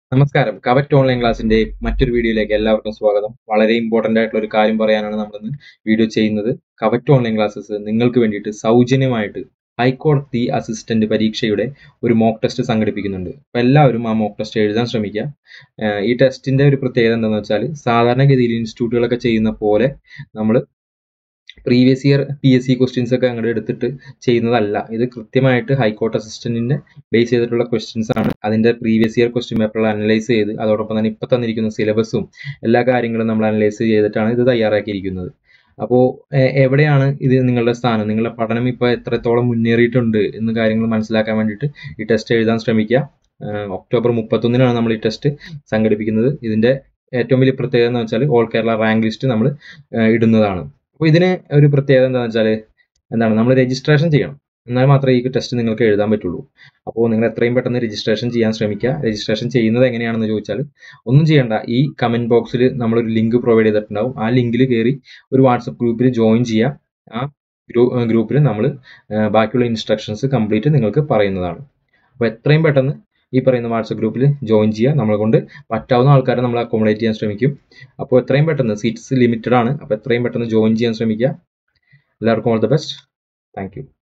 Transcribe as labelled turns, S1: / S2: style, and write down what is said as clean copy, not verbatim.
S1: നമസ്കാരം. Covet online ക്ലാസ്സിന്റെ മറ്റൊരു വീഡിയോയിലേക്ക് എല്ലാവർക്കും സ്വാഗതം. വളരെ ഇമ്പോർട്ടന്റ് ആയിട്ടുള്ള ഒരു കാര്യം പറയാനാണ് നമ്മളിന്ന് വീഡിയോ ചെയ്യുന്നത്. കവറ്റ് ഓൺലൈൻ ക്ലാസ്സസ് നിങ്ങൾക്ക് വേണ്ടിയിട്ട് സൗജന്യമായിട്ട് ഹൈക്കോടതി അസിസ്റ്റന്റ് പരീക്ഷയുടെ ഒരു മോക്ക് ടെസ്റ്റ് സംഘടിപ്പിക്കുന്നുണ്ട്. അപ്പോൾ എല്ലാവരും ആ മോക്ക് ടെസ്റ്റ് എഴുതാൻ ശ്രമിക്കുക. ഈ ടെസ്റ്റിന്റെ ഒരു പ്രത്യേകത എന്താണെന്ന് വെച്ചാൽ സാധാരണഗതിയിൽ ഇൻസ്റ്റിറ്റ്യൂട്ടുകളൊക്കെ ചെയ്യുന്ന പോലെ നമ്മൾ പ്രീവിയസ് ഇയർ PSC ക്വസ്റ്റ്യൻസ് ഒക്കെ അങ്ങോട്ട് എടുത്തിട്ട് ചെയ്യുന്നതല്ല. ഇത് കൃത്യമായിട്ട് ഹൈക്കോർട്ട് അസിസ്റ്റന്റിനെ ബേസ് ചെയ്തിട്ടുള്ള ക്വസ്റ്റ്യൻസ് ആണ്. അതിന്റെ പ്രീവിയസ് ഇയർ ക്വസ്റ്റ്യൻ പേപ്പറുകൾ അനലൈസ് ചെയ്ത് അതോടൊപ്പം തന്നെ ഇപ്പൊ തന്നിരിക്കുന്ന സിലബസും എല്ലാ കാര്യങ്ങളും നമ്മൾ അനലൈസ് ചെയ്തിട്ടാണ് ഇത് തയ്യാറാക്കിയിരിക്കുന്നത്. അപ്പോൾ എവിടെയാണ് ഇത് നിങ്ങളുടെ സ്ഥാനം, നിങ്ങളുടെ പഠനം ഇപ്പോൾ എത്രത്തോളം മുന്നേറിയിട്ടുണ്ട് എന്ന കാര്യങ്ങൾ മനസ്സിലാക്കാൻ വേണ്ടിയിട്ട് ഈ ടെസ്റ്റ് എഴുതാൻ ശ്രമിക്കുക. ഒക്ടോബർ 31 നമ്മൾ ഈ ടെസ്റ്റ് സംഘടിപ്പിക്കുന്നത്. ഇതിന്റെ ഏറ്റവും വലിയ പ്രത്യേകത എന്ന് വെച്ചാൽ ഓൾ കേരള റാങ്ക് ലിസ്റ്റ് നമ്മൾ ഇടുന്നതാണ്. അപ്പോൾ ഇതിന് ഒരു പ്രത്യേകത എന്താണെന്ന് വെച്ചാൽ നമ്മൾ രജിസ്ട്രേഷൻ ചെയ്യണം. എന്നാൽ മാത്രമേ ഈ ടെസ്റ്റ് നിങ്ങൾക്ക് എഴുതാൻ പറ്റുള്ളൂ. അപ്പോൾ നിങ്ങൾ എത്രയും പെട്ടെന്ന് രജിസ്ട്രേഷൻ ചെയ്യാൻ ശ്രമിക്കുക. രജിസ്ട്രേഷൻ ചെയ്യുന്നത് എങ്ങനെയാണെന്ന് ചോദിച്ചാൽ ഒന്നും ചെയ്യണ്ട. ഈ കമന്റ് ബോക്സിൽ നമ്മളൊരു ലിങ്ക് പ്രൊവൈഡ് ചെയ്തിട്ടുണ്ടാവും. ആ ലിങ്കിൽ കയറി ഒരു വാട്സപ്പ് ഗ്രൂപ്പിൽ ജോയിൻ ചെയ്യുക. ആ ഗ്രൂപ്പിൽ നമ്മൾ ബാക്കിയുള്ള ഇൻസ്ട്രക്ഷൻസ് കംപ്ലീറ്റ് നിങ്ങൾക്ക് പറയുന്നതാണ്. അപ്പോൾ എത്രയും പെട്ടെന്ന് ഈ പറയുന്ന വാട്സപ്പ് ഗ്രൂപ്പിൽ ജോയിൻ ചെയ്യുക. നമ്മളെ കൊണ്ട് പറ്റാവുന്ന ആൾക്കാരെ നമ്മൾ അക്കോമഡേറ്റ് ചെയ്യാൻ ശ്രമിക്കും. അപ്പോൾ എത്രയും പെട്ടെന്ന്, സീറ്റ്സ് ലിമിറ്റഡ് ആണ്, അപ്പോൾ എത്രയും പെട്ടെന്ന് ജോയിൻ ചെയ്യാൻ ശ്രമിക്കുക. എല്ലാവർക്കും all the best. Thank U.